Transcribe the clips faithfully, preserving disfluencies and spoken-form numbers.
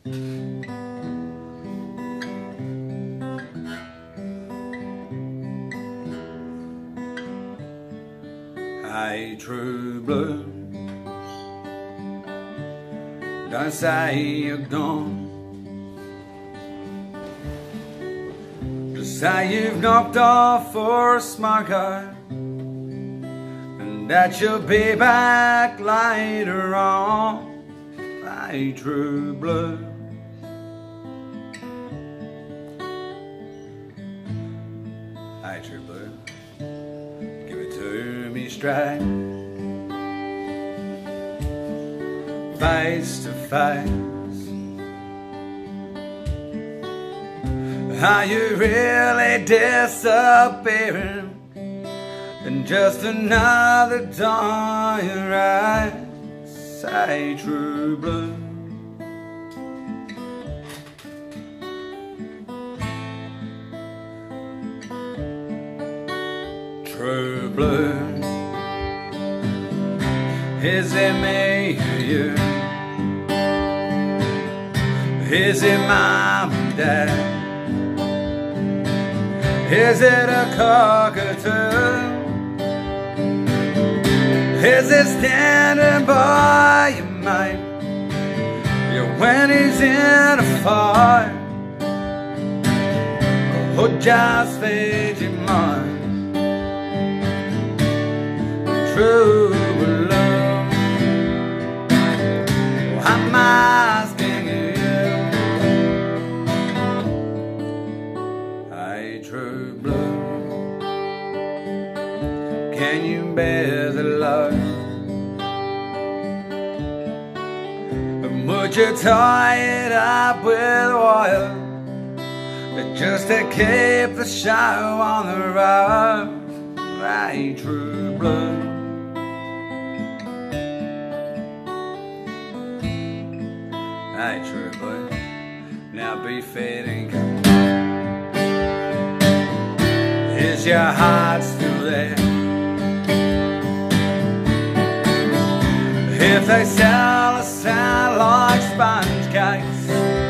Hey, true blue, don't say you're gone. Just say you've knocked off for a smoker and that you'll be back later on. Hey, true blue, hey, true blue, give it to me straight, face to face. Are you really disappearing in just another dying ray? Say, true blue, true blue, is it me or you? Is it mom and dad? Is it a cockatoo? Is it standing by your mate, yeah, when he's in a fight? Or just feed your mind? True love, I'm asking you. Hey, true blue, can you bear the load? And would you tie it up with wire just to keep the show on the road? Hey, true blue, hey, true blue, now be fitting. Is your heart still there? If they sell a sound like sponge cakes,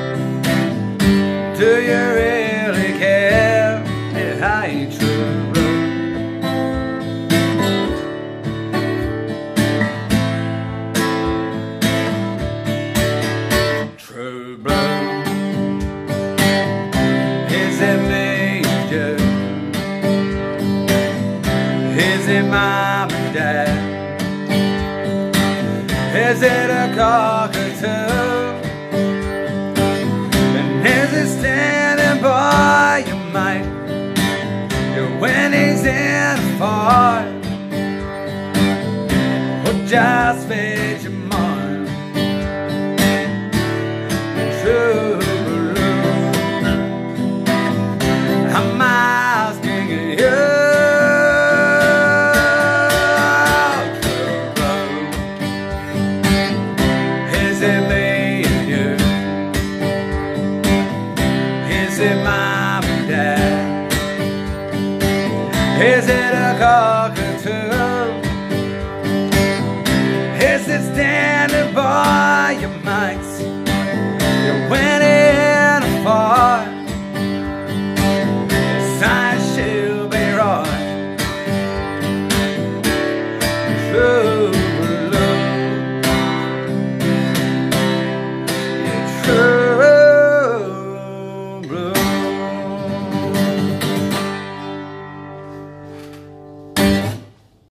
do you really care? Hey, true blue, true blue, is it me and you? Is it mom and dad? Is it a cockatoo? And is it standing by your mate, yeah, when he's in a fight? Or just feed your mind? True blue, I'm asking you. Is it me and you? Is it mom and dad? Is it a cockatoo? Is it standing by your mates,